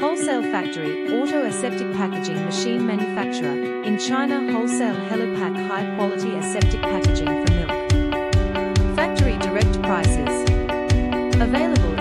Wholesale factory, auto aseptic packaging machine manufacturer. In China, wholesale Heli pack high quality aseptic packaging for milk. Factory direct prices. Available